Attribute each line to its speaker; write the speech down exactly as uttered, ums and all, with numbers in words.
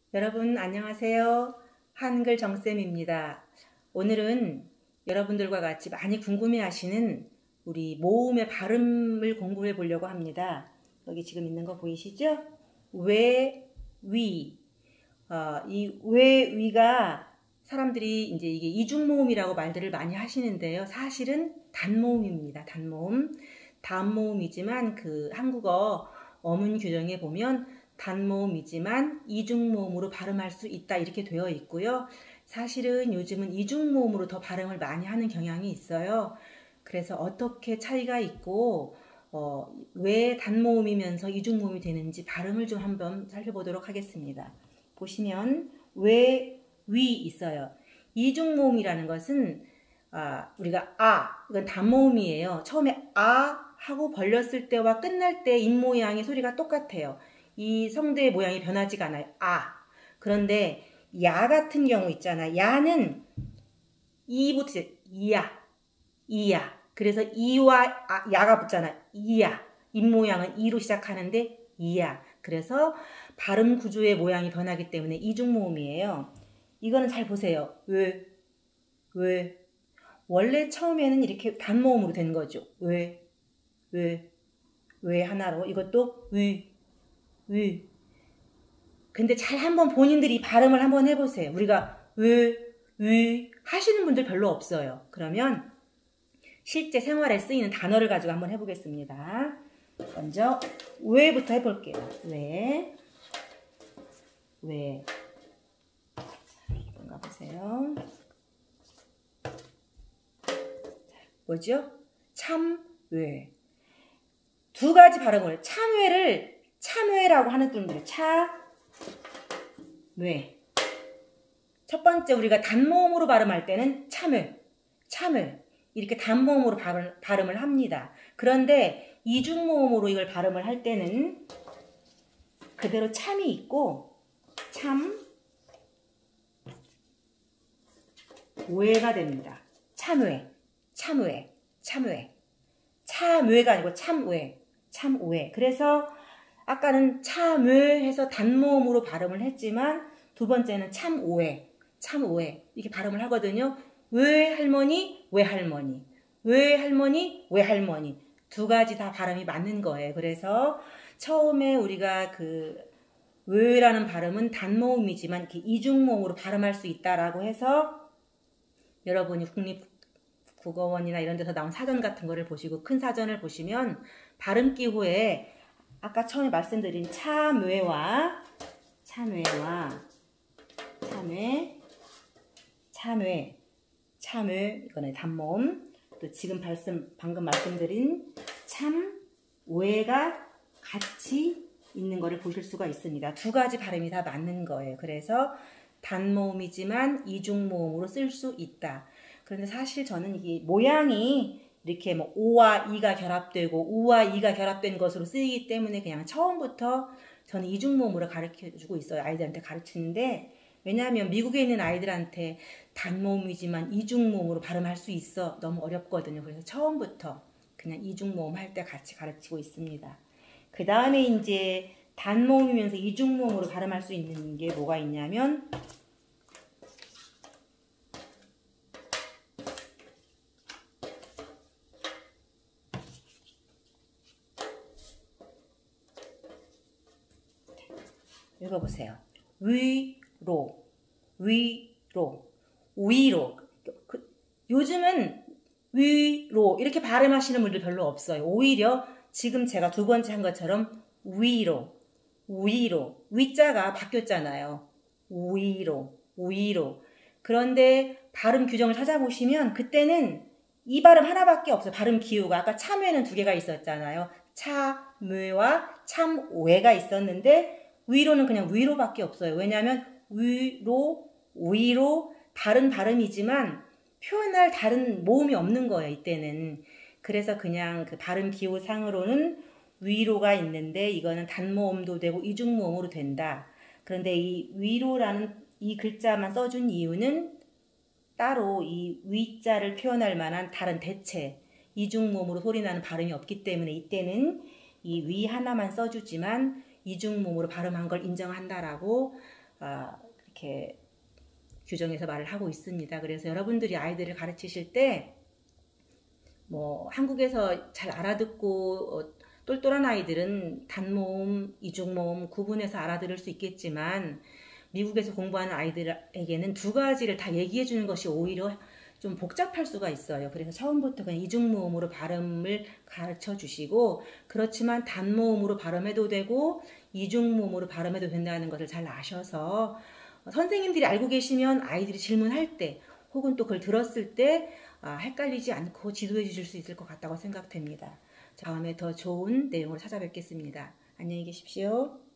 Speaker 1: 여러분 안녕하세요. 한글 정쌤입니다. 오늘은 여러분들과 같이 많이 궁금해하시는 우리 모음의 발음을 공부해 보려고 합니다. 여기 지금 있는 거 보이시죠? 왜, 위. 어, 이 왜, 위가 사람들이 이제 이게 이중모음이라고 말들을 많이 하시는데요. 사실은 단모음입니다. 단모음. 단모음이지만 그 한국어 어문 규정에 보면 단모음이지만 이중모음으로 발음할 수 있다 이렇게 되어 있고요. 사실은 요즘은 이중모음으로 더 발음을 많이 하는 경향이 있어요. 그래서 어떻게 차이가 있고 어, 왜 단모음이면서 이중모음이 되는지 발음을 좀 한번 살펴보도록 하겠습니다. 보시면 왜, 위 있어요. 이중모음이라는 것은 아, 우리가 아, 이건 단모음이에요. 처음에 아 하고 벌렸을 때와 끝날 때 입모양의 소리가 똑같아요. 이 성대의 모양이 변하지가 않아요. 아. 그런데 야 같은 경우 있잖아. 야는 이부터 이야, 이야. 그래서 이와 아, 야가 붙잖아. 이야. 입모양은 이로 시작하는데 이야. 그래서 발음 구조의 모양이 변하기 때문에 이중모음이에요. 이거는 잘 보세요. 왜, 왜. 원래 처음에는 이렇게 단모음으로 된 거죠. 왜, 왜, 왜 하나로. 이것도 위, 위. 근데 잘 한번 본인들이 발음을 한번 해보세요. 우리가 위, 위 하시는 분들 별로 없어요. 그러면 실제 생활에 쓰이는 단어를 가지고 한번 해보겠습니다. 먼저 왜부터 해볼게요. 왜, 왜. 뭔가 보세요. 뭐죠? 참외. 두 가지 발음을 참외를 참외라고 하는 분들이 참외. 첫 번째 우리가 단모음으로 발음할 때는 참외, 참외 이렇게 단모음으로 발음, 발음을 합니다. 그런데 이중모음으로 이걸 발음을 할 때는 그대로 참이 있고 참 외가 됩니다. 참외. 참외, 참외. 참외가 아니고 참외, 참외. 그래서 아까는 참외 해서 단모음으로 발음을 했지만 두 번째는 참외, 참외 이렇게 발음을 하거든요. 왜 할머니, 왜 할머니, 왜 할머니, 왜 할머니 두 가지 다 발음이 맞는 거예요. 그래서 처음에 우리가 그 왜라는 발음은 단모음이지만 이렇게 이중모음으로 발음할 수 있다라고 해서 여러분이 국립 국어원이나 이런 데서 나온 사전 같은 거를 보시고 큰 사전을 보시면 발음 기호에 아까 처음에 말씀드린 참외와 참외와 참외 참외 참외 이거는 단모음 또 지금 말씀 방금 말씀드린 참외가 같이 있는 거를 보실 수가 있습니다. 두 가지 발음이 다 맞는 거예요. 그래서 단모음이지만 이중모음으로 쓸 수 있다. 그런데 사실 저는 이게 모양이 이렇게 뭐 오와 이가 결합되고 우와 이가 결합된 것으로 쓰이기 때문에 그냥 처음부터 저는 이중모음으로 가르쳐주고 있어요. 아이들한테 가르치는데 왜냐하면 미국에 있는 아이들한테 단모음이지만 이중모음으로 발음할 수 있어 너무 어렵거든요. 그래서 처음부터 그냥 이중모음 할 때 같이 가르치고 있습니다. 그 다음에 이제 단모음이면서 이중모음으로 발음할 수 있는 게 뭐가 있냐면 읽어보세요. 위로, 위로, 위로. 그, 요즘은 위로 이렇게 발음하시는 분들 별로 없어요. 오히려 지금 제가 두 번째 한 것처럼 위로, 위로. 위자가 바뀌었잖아요. 위로, 위로. 그런데 발음 규정을 찾아보시면 그때는 이 발음 하나밖에 없어요. 발음 기호가. 아까 참외는 두 개가 있었잖아요. 참외와 참외가 있었는데 위로는 그냥 위로밖에 없어요. 왜냐하면 위로, 위로 다른 발음이지만 표현할 다른 모음이 없는 거예요. 이때는. 그래서 그냥 그 발음 기호상으로는 위로가 있는데 이거는 단모음도 되고 이중모음으로 된다. 그런데 이 위로라는 이 글자만 써준 이유는 따로 이 위자를 표현할 만한 다른 대체 이중모음으로 소리나는 발음이 없기 때문에 이때는 이 위 하나만 써주지만 이중모음으로 발음한 걸 인정한다라고 아, 이렇게 규정해서 말을 하고 있습니다. 그래서 여러분들이 아이들을 가르치실 때 뭐 한국에서 잘 알아듣고 어, 똘똘한 아이들은 단모음, 이중모음 구분해서 알아들을 수 있겠지만 미국에서 공부하는 아이들에게는 두 가지를 다 얘기해 주는 것이 오히려 좀 복잡할 수가 있어요. 그래서 처음부터 그냥 이중모음으로 발음을 가르쳐 주시고, 그렇지만 단모음으로 발음해도 되고 이중모음으로 발음해도 된다는 것을 잘 아셔서 선생님들이 알고 계시면 아이들이 질문할 때 혹은 또 그걸 들었을 때 아, 헷갈리지 않고 지도해 주실 수 있을 것 같다고 생각됩니다. 다음에 더 좋은 내용으로 찾아뵙겠습니다. 안녕히 계십시오.